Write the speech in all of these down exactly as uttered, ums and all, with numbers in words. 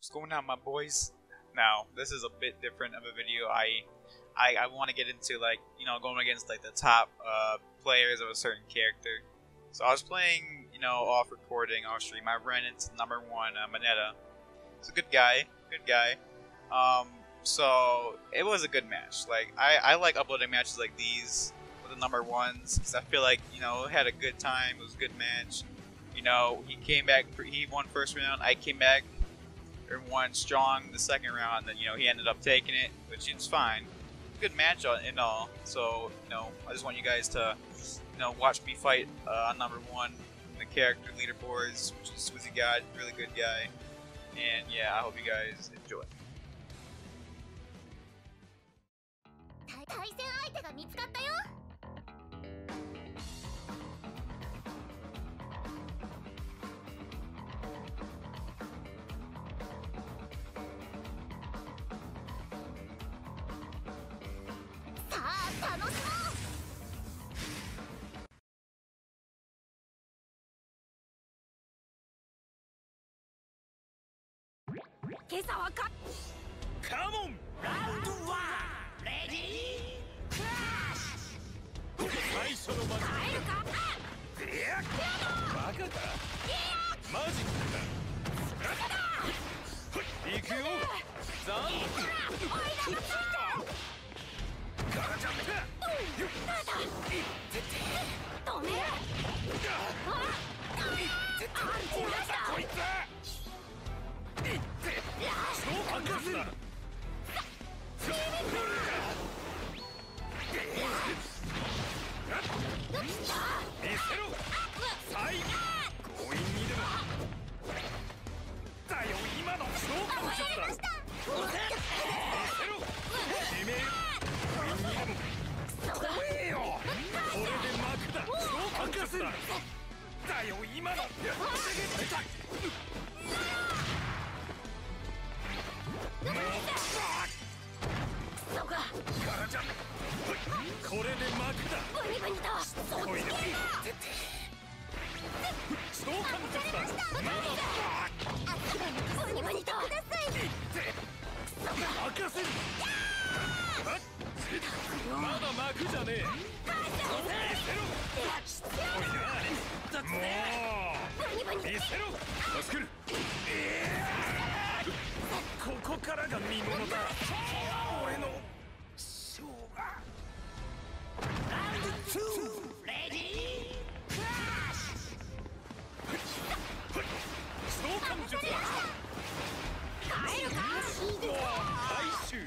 What's going on, my boys? Now, this is a bit different of a video. I I, I want to get into, like, you know, going against like the top uh, players of a certain character. So I was playing, you know, off recording, off stream. I ran into number one, uh, Mineta. He's a good guy, good guy. Um, so it was a good match. Like, I, I like uploading matches like these with the number ones because I feel like, you know, had a good time. It was a good match. You know, he came back. He won first round. I came back and won strong the second round. Then, you know, he ended up taking it, which is fine. Good match and all. So, you know, I just want you guys to, you know, watch me fight uh, on number one in the character leaderboards, which is Swizzy God, really good guy. And yeah, I hope you guys enjoy. 対戦相手が見つかったよ。さあ、楽しもう。今朝はか。カモン。ラウンドワン。レディークラッシュ。最初のマジック。耐えるか。いや。バカか。マジックだ。行くよ。ザン。おいだまさ。ガラジャンプ。止める。こいつ。超爆発だ。見せろ。最後強引にでもだよ。今の超爆発だ。見せろ。締め強引にでも怖えよ。これで幕だ。超爆発だ。だよ今の。これで幕だ。おいで。召喚術だ。まだ任せる。まだ幕じゃねえ。見せろ。おいな。もう見せろ。助ける。ここからが見物だ。俺のショーが。ラウンドツー。レディークラッシュ。召喚術だ。耐えるか。もう回収。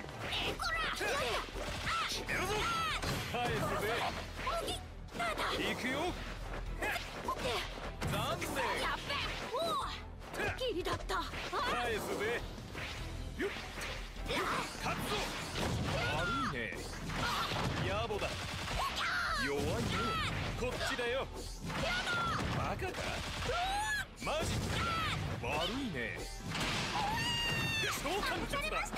決めるぞ。返すぜ。行くよ。残念。やっべ。ギリだった。返すぜ。よっ。勝つぞ。悪いね。野暮だ。弱いね。こっちだよ。バカか。マジか。悪いね。召喚術だ。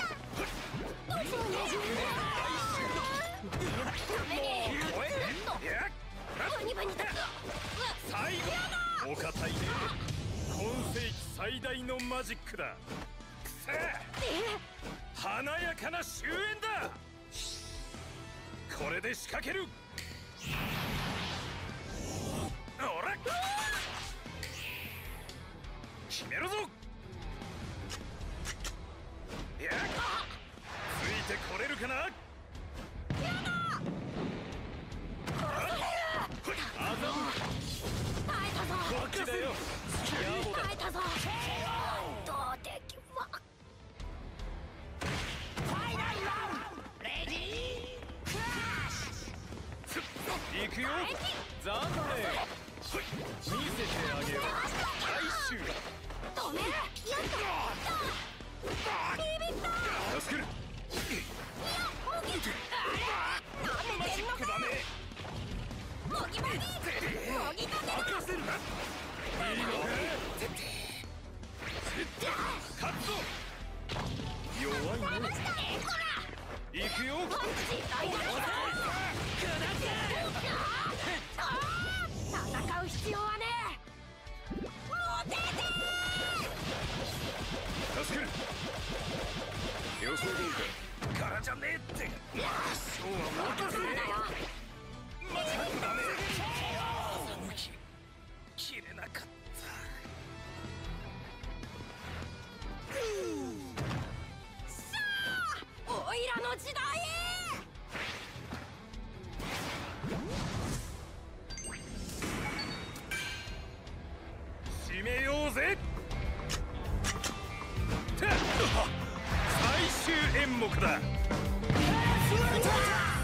最後お堅いね。今世紀最大のマジックだ。くせ華やかな終焉だ。これで仕掛ける。おら決めるぞ。いやついてこれるかな。あざむ。こっちだよ。野暮だ。どうできは。ファイナルラウンド。レディークラッシュ。行くよ。残念。見せてあげよう。回収。止める。やった。ビビった。助ける。マジックだね。もぎもぎ。もぎ立てだ。任せるな。いいのか。勝つぞ。弱いね。行くよ。戦う必要はねえ。もう出て。助ける。 からじゃねえって。今日は任せるだよ。マジだね。向き切れなかった。さあ、おいらの時代へ。締めようぜ。最終演目だ。